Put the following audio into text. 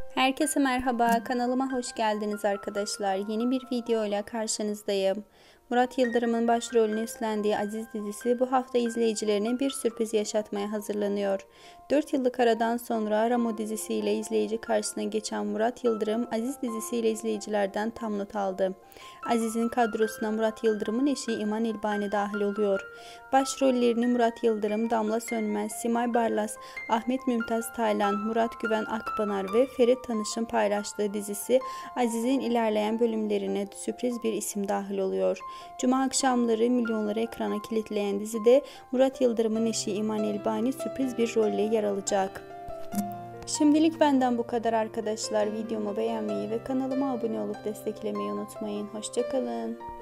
Herkese merhaba, kanalıma hoş geldiniz arkadaşlar. Yeni bir video ile karşınızdayım. Murat Yıldırım'ın başrolünü üstlendiği Aziz dizisi bu hafta izleyicilerine bir sürpriz yaşatmaya hazırlanıyor. 4 yıllık aradan sonra Ramo dizisiyle izleyici karşısına geçen Murat Yıldırım, Aziz dizisiyle izleyicilerden tam not aldı. Aziz'in kadrosuna Murat Yıldırım'ın eşi İman İlbani dahil oluyor. Başrollerini Murat Yıldırım, Damla Sönmez, Simay Barlas, Ahmet Mümtaz Taylan, Murat Güven Akpınar ve Ferit Tanış'ın paylaştığı dizisi Aziz'in ilerleyen bölümlerine sürpriz bir isim dahil oluyor. Cuma akşamları milyonları ekrana kilitleyen dizide Murat Yıldırım'ın eşi İman İlbani sürpriz bir rolle yer alacak. Şimdilik benden bu kadar arkadaşlar. Videomu beğenmeyi ve kanalıma abone olup desteklemeyi unutmayın. Hoşça kalın.